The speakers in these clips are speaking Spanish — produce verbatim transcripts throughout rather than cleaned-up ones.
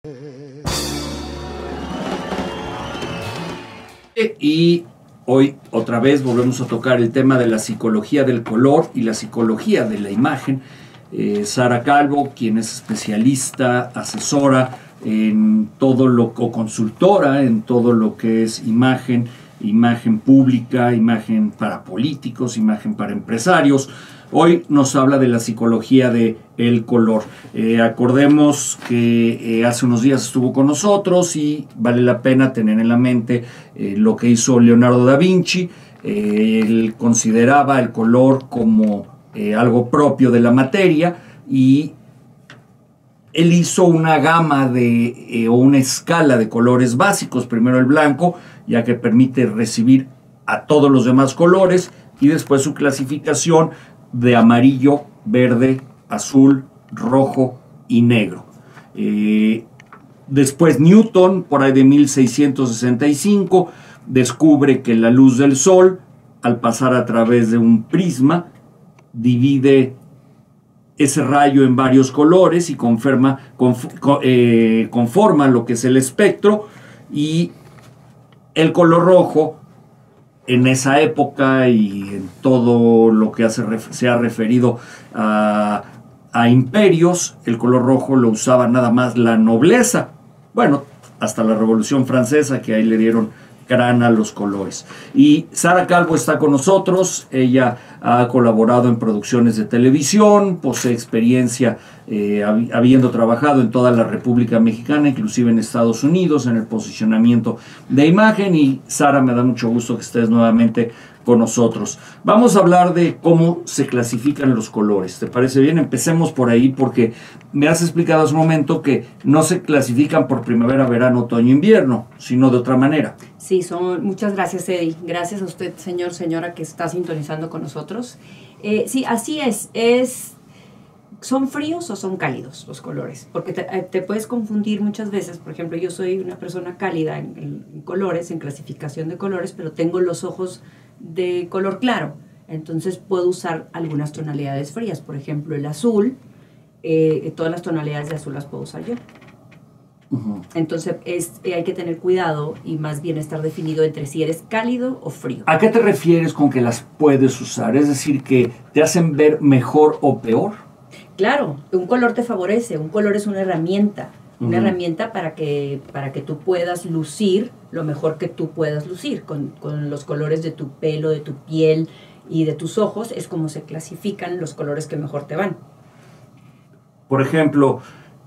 Y hoy otra vez volvemos a tocar el tema de la psicología del color y la psicología de la imagen. Eh, Sara Calvo, quien es especialista, asesora en todo lo o consultora en todo lo que es imagen, imagen pública, imagen para políticos, imagen para empresarios. Hoy nos habla de la psicología del color. Eh, acordemos que eh, hace unos días estuvo con nosotros y vale la pena tener en la mente eh, lo que hizo Leonardo da Vinci. Eh, él consideraba el color como eh, algo propio de la materia y él hizo una gama de, eh, o una escala de colores básicos. Primero el blanco, ya que permite recibir a todos los demás colores, y después su clasificación de amarillo, verde, azul, rojo y negro. Eh, después Newton, por ahí de mil seiscientos sesenta y cinco, descubre que la luz del sol, al pasar a través de un prisma, divide ese rayo en varios colores y conforma, conf, eh, conforma lo que es el espectro, y el color rojo en esa época y en todo lo que hace, se ha referido a, a imperios, el color rojo lo usaba nada más la nobleza. Bueno, hasta la Revolución Francesa, que ahí le dieron grana a los colores. Y Sara Calvo está con nosotros. Ella ha colaborado en producciones de televisión, posee experiencia eh, habiendo trabajado en toda la República Mexicana, inclusive en Estados Unidos, en el posicionamiento de imagen. Y Sara, me da mucho gusto que estés nuevamente con nosotros. Vamos a hablar de cómo se clasifican los colores. ¿Te parece bien? Empecemos por ahí, porque me has explicado hace un momento que no se clasifican por primavera, verano, otoño, invierno, sino de otra manera. Sí, son, muchas gracias, Eddie. Gracias a usted, señor, señora, que está sintonizando con nosotros. Eh, sí, así es. es. ¿Son fríos o son cálidos los colores? Porque te, te puedes confundir muchas veces. Por ejemplo, yo soy una persona cálida en, en, en colores, en clasificación de colores, pero tengo los ojos de color claro. Entonces puedo usar algunas tonalidades frías. Por ejemplo, el azul, eh, todas las tonalidades de azul las puedo usar yo. Uh-huh. Entonces es, eh, hay que tener cuidado y más bien estar definido entre si eres cálido o frío. ¿A qué te refieres con que las puedes usar? Es decir, ¿que te hacen ver mejor o peor? Claro, un color te favorece. Un color es una herramienta. Una uh-huh. herramienta para que, para que tú puedas lucir lo mejor que tú puedas lucir. Con, con los colores de tu pelo, de tu piel y de tus ojos es como se clasifican los colores que mejor te van. Por ejemplo,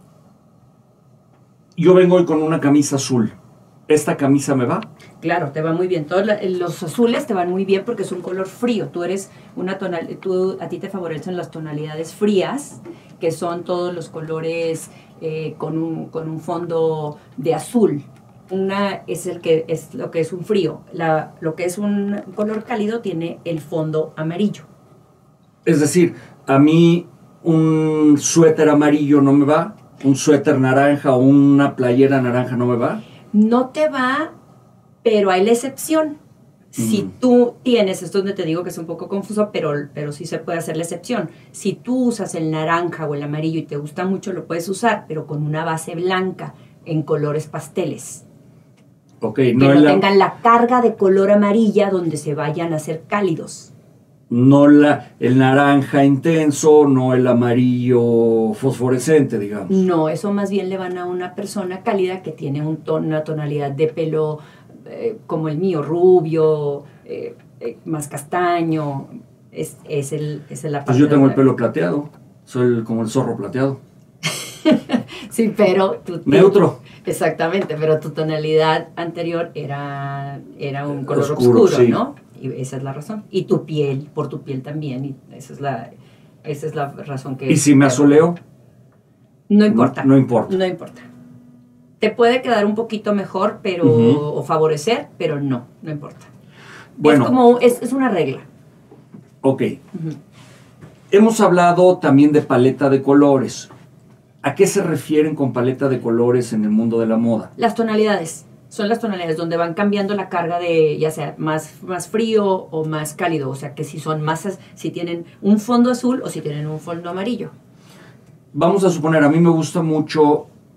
yo vengo hoy con una camisa azul. ¿Esta camisa me va? Claro, te va muy bien. Todos los azules te van muy bien porque es un color frío. Tú eres una tonal, tú, a ti te favorecen las tonalidades frías, que son todos los colores eh, con, un, con un fondo de azul. Una es el que es lo que es un frío. La, lo que es un color cálido tiene el fondo amarillo. Es decir, a mí un suéter amarillo no me va, un suéter naranja o una playera naranja no me va. No te va, pero hay la excepción. Si mm. tú tienes, esto es donde te digo que es un poco confuso, pero, pero sí se puede hacer la excepción. Si tú usas el naranja o el amarillo y te gusta mucho, lo puedes usar, pero con una base blanca en colores pasteles. Okay, que no, no la, tengan la carga de color amarilla donde se vayan a hacer cálidos. No la, el naranja intenso, no el amarillo fosforescente, digamos. No, eso más bien le van a una persona cálida que tiene un ton, una tonalidad de pelo eh, como el mío, rubio, eh, eh, más castaño. Es, es, el, es la Pues yo tengo el pelo plateado, soy el, como el zorro plateado. Sí, pero... Tu, neutro. Exactamente, pero tu tonalidad anterior era, era un color oscuro, oscuro, sí. ¿no? Y esa es la razón. Y tu piel, por tu piel también, y esa es la, esa es la razón que... ¿Y si me asoleo? No importa. No, no importa. No importa. Te puede quedar un poquito mejor, pero uh-huh. o favorecer, pero no, no importa. Bueno. Es como, es, es una regla. Ok. Uh-huh. Hemos hablado también de paleta de colores. ¿A qué se refieren con paleta de colores en el mundo de la moda? Las tonalidades. Son las tonalidades donde van cambiando la carga de, ya sea más, más frío o más cálido. O sea, que si son masas, si tienen un fondo azul o si tienen un fondo amarillo. Vamos a suponer, a mí me gusta mucho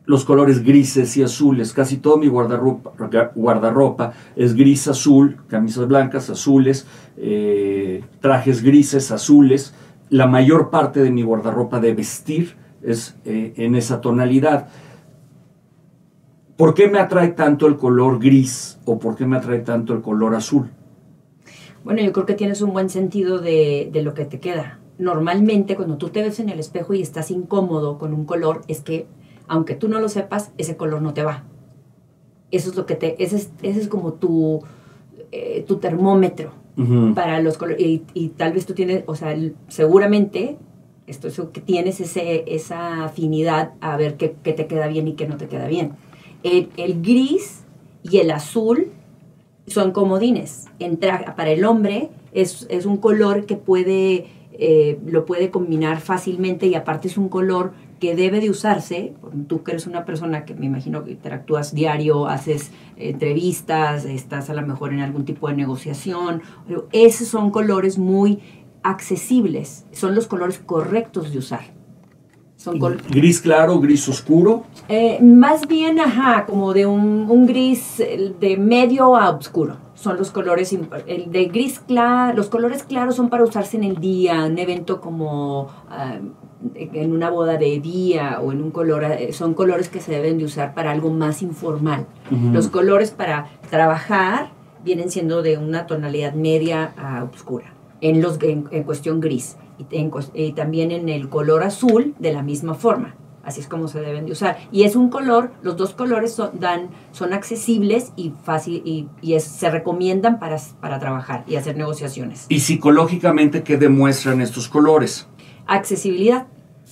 los colores grises y azules. Casi todo mi guardarropa, guardarropa es gris, azul, camisas blancas, azules, eh, trajes grises, azules. La mayor parte de mi guardarropa de vestir es eh, en esa tonalidad. ¿Por qué me atrae tanto el color gris o por qué me atrae tanto el color azul? Bueno, yo creo que tienes un buen sentido de, de lo que te queda. Normalmente cuando tú te ves en el espejo y estás incómodo con un color, es que aunque tú no lo sepas, ese color no te va. Eso es lo que te, ese es, ese es como tu, eh, tu termómetro uh-huh. para los colores. Y, y tal vez tú tienes, o sea, seguramente esto es que tienes ese, esa afinidad a ver qué, qué te queda bien y qué no te queda bien. El, el gris y el azul son comodines. Entra, para el hombre es, es un color que puede, eh, lo puede combinar fácilmente y aparte es un color que debe de usarse. Tú que eres una persona que me imagino que interactúas diario, haces entrevistas, estás a lo mejor en algún tipo de negociación. Esos son colores muy accesibles, son los colores correctos de usar. Son col- ¿Gris claro, gris oscuro? Eh, más bien, ajá, como de un, un gris de medio a oscuro. Son los colores, el de gris claro, los colores claros son para usarse en el día, un evento como uh, en una boda de día o en un color, son colores que se deben de usar para algo más informal. Uh-huh. Los colores para trabajar vienen siendo de una tonalidad media a oscura, en, los, en, en cuestión gris. Y, en, y también en el color azul de la misma forma. Así es como se deben de usar. Y es un color, los dos colores son, dan, son accesibles y fácil y, y es, se recomiendan para, para trabajar y hacer negociaciones. ¿Y psicológicamente qué demuestran estos colores? Accesibilidad.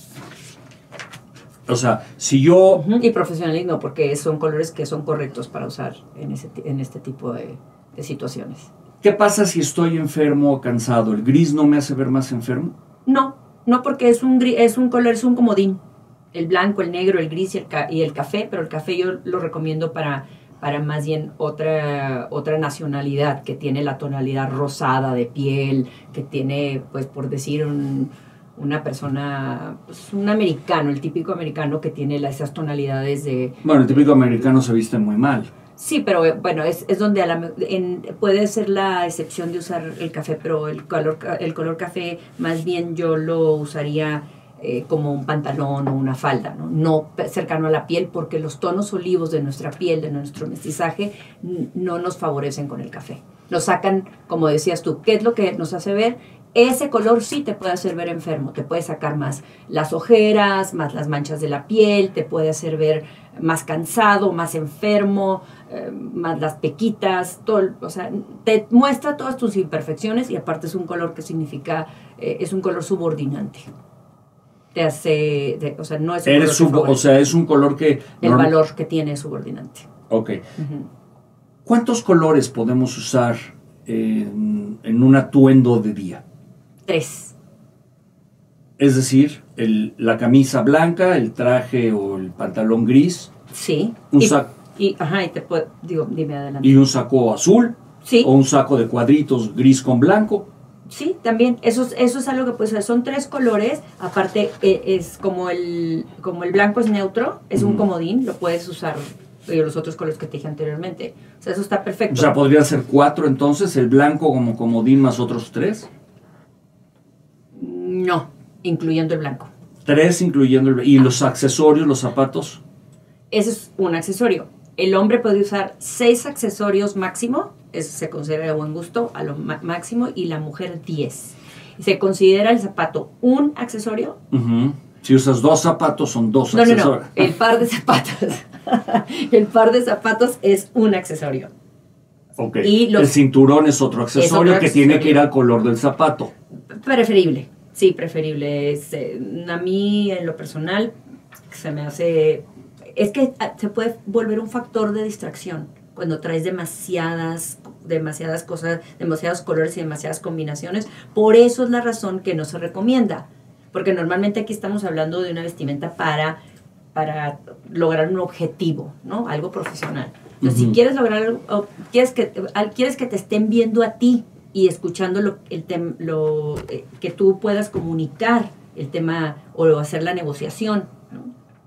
O sea, si yo... Uh-huh. Y profesionalismo, porque son colores que son correctos para usar en, ese, en este tipo de, de situaciones. ¿Qué pasa si estoy enfermo o cansado? ¿El gris no me hace ver más enfermo? No, no porque es un, gris, es un color, es un comodín. El blanco, el negro, el gris y el, ca- y el café, pero el café yo lo recomiendo para, para más bien otra, otra nacionalidad que tiene la tonalidad rosada de piel, que tiene, pues por decir, un, una persona, pues, un americano, el típico americano que tiene la, esas tonalidades de... Bueno, el típico americano se viste muy mal. Sí, pero bueno, es, es donde a la, en, puede ser la excepción de usar el café, pero el color, el color café más bien yo lo usaría eh, como un pantalón o una falda, ¿no? No cercano a la piel, porque los tonos olivos de nuestra piel, de nuestro mestizaje, n- no nos favorecen con el café. Nos sacan, como decías tú, ¿qué es lo que nos hace ver? Ese color sí te puede hacer ver enfermo, te puede sacar más las ojeras, más las manchas de la piel, te puede hacer ver más cansado, más enfermo, eh, más las pequitas, todo, o sea, te muestra todas tus imperfecciones y aparte es un color que significa, eh, es un color subordinante. Te hace, de, o sea, no es un Eres color sub, o sea, es un color que... El no, valor que tiene es subordinante. Ok. Uh-huh. ¿Cuántos colores podemos usar en, en un atuendo de día? Tres. Es decir, el, la camisa blanca, el traje o el pantalón gris. Sí. Un y, saco. Y, ajá, y te puedo, digo, dime adelante. Y un saco azul. Sí. O un saco de cuadritos gris con blanco. Sí, también. Eso es, eso es algo que puede ser. Son tres colores. Aparte, eh, es como el, como el blanco es neutro, es mm. un comodín, lo puedes usar. Y los otros colores que te dije anteriormente. O sea, eso está perfecto. O sea, podría ser cuatro entonces, el blanco como comodín más otros tres. No, incluyendo el blanco. Tres incluyendo el... ¿Y ah. los accesorios, los zapatos? Ese es un accesorio. El hombre puede usar seis accesorios máximo, eso se considera de buen gusto, a lo máximo, y la mujer diez. Se considera el zapato un accesorio. Uh-huh. Si usas dos zapatos, son dos no, accesorios. No, no, el par de zapatos. El par de zapatos es un accesorio. Ok. Y los, el cinturón es otro accesorio, es otro accesorio que tiene que ir al color del zapato. Preferible, sí, preferible. Es, eh, a mí, en lo personal, se me hace... Es que se puede volver un factor de distracción cuando traes demasiadas, demasiadas cosas, demasiados colores y demasiadas combinaciones. Por eso es la razón que no se recomienda. Porque normalmente aquí estamos hablando de una vestimenta para, para lograr un objetivo, ¿no? Algo profesional. Entonces, uh-huh. si quieres lograr, o quieres que, quieres que te estén viendo a ti y escuchando lo, el tem, lo eh, que tú puedas comunicar el tema o hacer la negociación, ¿no?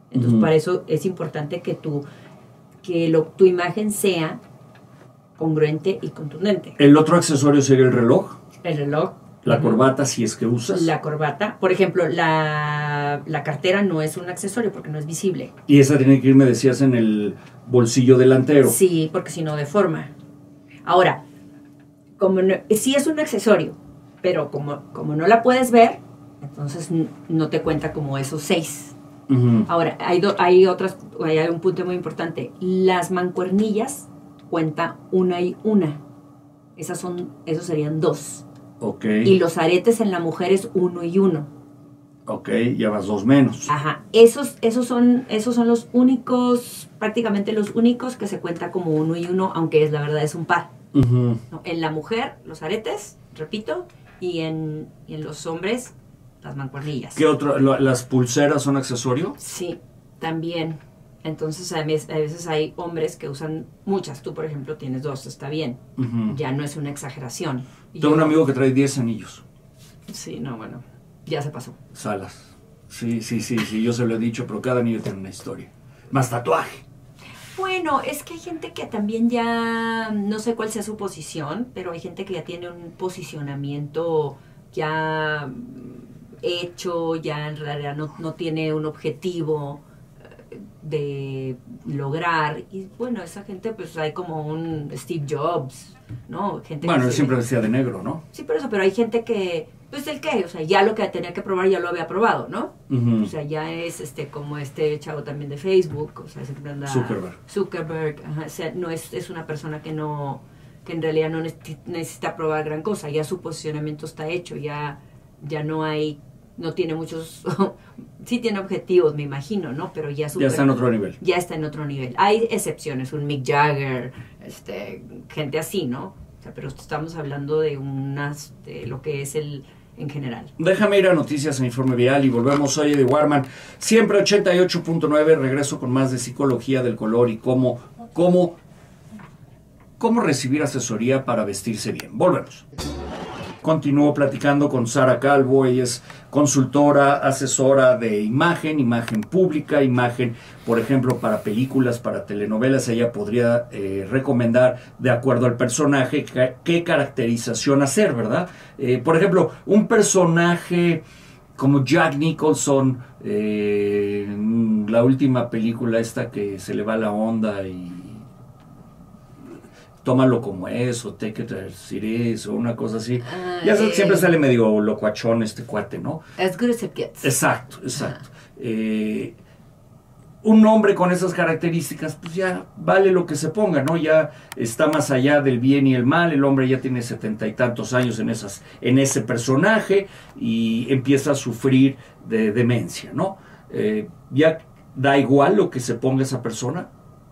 Entonces, Ujú. para eso es importante que tu, que lo, tu imagen sea congruente y contundente. El otro accesorio sería el reloj, El reloj. la Ujú. corbata, si es que usas. La corbata. Por ejemplo, la, la cartera no es un accesorio porque no es visible. Y esa tiene que ir, me decías, en el bolsillo delantero. Sí, porque si no deforma. Ahora, como no, sí es un accesorio, pero como, como no la puedes ver, entonces n- no te cuenta como esos seis. Ujú. Ahora, hay, do- hay otras, hay un punto muy importante. Las mancuernillas cuenta una y una. Esas son, esos serían dos. Ok, Y los aretes en la mujer es uno y uno. ok, ya vas dos menos. Ajá. Esos, esos son, esos son los únicos, prácticamente los únicos que se cuenta como uno y uno, aunque es la verdad es un par. Ujú. ¿No? En la mujer, los aretes, repito, y en, y en los hombres, las mancuernillas. ¿Qué otro? Lo- ¿Las pulseras son accesorio? Sí, también. Entonces, a veces, a veces hay hombres que usan muchas. Tú, por ejemplo, tienes dos, está bien. Ujú. Ya no es una exageración. Y Tengo yo- un amigo que trae diez anillos, Sí, no, bueno, ya se pasó. Salas. Sí, sí, sí, sí, yo se lo he dicho, pero cada anillo tiene una historia. Más tatuaje. Bueno, es que hay gente que también ya, no sé cuál sea su posición, pero hay gente que ya tiene un posicionamiento ya mm, hecho, ya en realidad no, no tiene un objetivo eh, de lograr. Y bueno, esa gente pues hay como un Steve Jobs, ¿no? Gente Bueno, que él se- siempre vestía de negro, ¿no? Sí, por eso, pero hay gente que, pues el qué, o sea, ya lo que tenía que probar ya lo había probado, ¿no? Ujú. O sea, ya es este como este chavo también de Facebook, o sea, siempre anda Zuckerberg. Zuckerberg, ajá, o sea, no es, es una persona que no, que en realidad no necesita, necesita probar gran cosa, ya su posicionamiento está hecho, ya, ya no hay, no tiene muchos, sí tiene objetivos, me imagino, ¿no? Pero ya su Ya está en otro nivel. ya está en otro nivel. Hay excepciones, un Mick Jagger, este, gente así, ¿no? O sea, pero estamos hablando de unas, de lo que es el en general. Déjame ir a Noticias e Informe Vial y volvemos. Soy Eddie Warman, siempre ochenta y ocho punto nueve. Regreso con más de psicología del color y cómo, cómo, cómo recibir asesoría para vestirse bien. Volvemos. Continúo platicando con Sara Calvo. Ella es consultora, asesora de imagen, imagen pública, imagen, por ejemplo, para películas, para telenovelas. Ella podría eh, recomendar, de acuerdo al personaje, qué, qué caracterización hacer, ¿verdad? Eh, por ejemplo, un personaje como Jack Nicholson, eh, en la última película esta que se le va la onda y tómalo como es, o take it as it is, o una cosa así. Ah, Ya eh, siempre sale medio locuachón este cuate, ¿no? As good as it gets. Exacto, exacto. Eh, un hombre con esas características, pues ya vale lo que se ponga, ¿no? Ya está más allá del bien y el mal. El hombre ya tiene setenta y tantos años en, esas, en ese personaje y empieza a sufrir de demencia, ¿no? Eh, ya da igual lo que se ponga esa persona.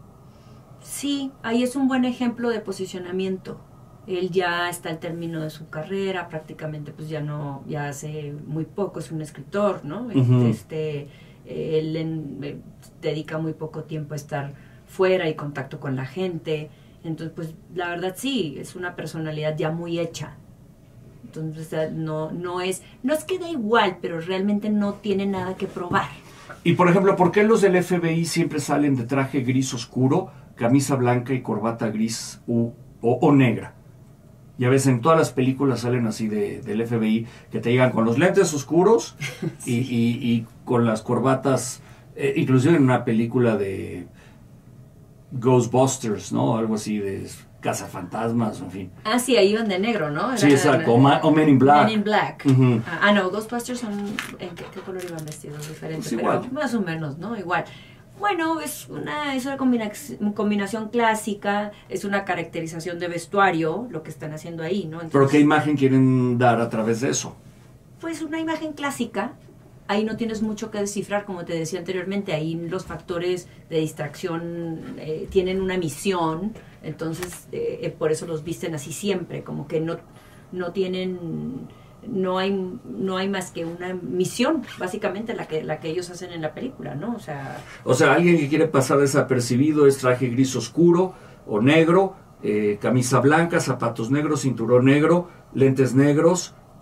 Sí, ahí es un buen ejemplo de posicionamiento. Él ya está al término de su carrera, prácticamente pues ya no, ya hace muy poco, es un escritor, ¿no? Ujú. Este, eh, él en- eh, dedica muy poco tiempo a estar fuera y contacto con la gente. Entonces, pues la verdad sí, es una personalidad ya muy hecha. Entonces, eh, no, no es, no es que da igual, pero realmente no tiene nada que probar. Y por ejemplo, ¿por qué los del F B I siempre salen de traje gris oscuro, camisa blanca y corbata gris u- o, o negra? Ya ves, en todas las películas salen así de, del F B I, que te llegan con los lentes oscuros y, y- y con las corbatas, eh, inclusive en una película de Ghostbusters, ¿no? Algo así de cazafantasmas, en fin. Ah, sí, ahí iban de negro, ¿no? Sí, exacto, o Ma- o Men in Black. Men in Black. Ujú. Ah, ah, no, Ghostbusters son, ¿en qué, qué color iban vestidos? Diferente, Pues pero igual. más o menos, ¿no? Igual. Bueno, es una, es una combina- combinación clásica, es una caracterización de vestuario, lo que están haciendo ahí, ¿no? Entonces, ¿Pero qué imagen quieren dar a través de eso? pues una imagen clásica, ahí no tienes mucho que descifrar, como te decía anteriormente, ahí los factores de distracción eh, tienen una misión, entonces eh, eh, por eso los visten así siempre, como que no, no tienen, no hay, no hay más que una misión, básicamente la que, la que ellos hacen en la película, ¿no? O sea, O sea, alguien que quiere pasar desapercibido es traje gris oscuro o negro, eh, camisa blanca, zapatos negros, cinturón negro, lentes negros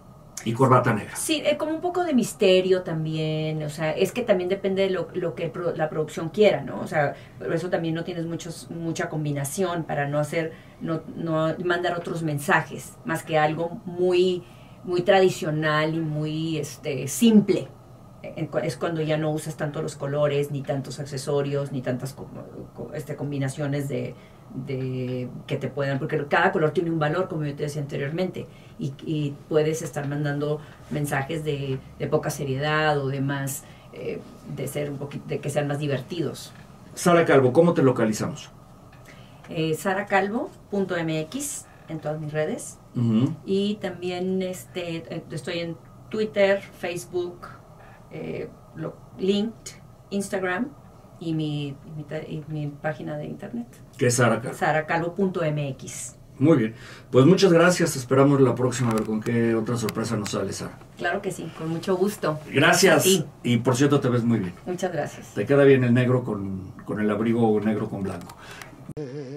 Y corbata negra. Sí, eh, como un poco de misterio también, o sea, es que también depende de lo, lo que pro, la producción quiera, ¿no? O sea, por eso también no tienes muchos, mucha combinación para no hacer, no, no mandar otros mensajes, más que algo muy, muy tradicional y muy este, simple. Es cuando ya no usas tanto los colores, ni tantos accesorios, ni tantas este, combinaciones de, de que te puedan, porque cada color tiene un valor, como yo te decía anteriormente, y, y puedes estar mandando mensajes de, de poca seriedad o de más, eh, de ser un poquito, de que sean más divertidos. Sara Calvo, ¿cómo te localizamos? Eh, sara calvo punto m x en todas mis redes. Uh-huh. Y también este, estoy en Twitter, Facebook, Eh, lo, linked, Instagram y mi, mi, y mi página de internet. ¿Qué es Sara Calvo? sara calvo punto m x. Muy bien, pues muchas gracias, esperamos la próxima a ver con qué otra sorpresa nos sale, Sara. Claro que sí, con mucho gusto. Gracias. Y por cierto te ves muy bien. Muchas gracias. Te queda bien el negro con, con el abrigo negro con blanco.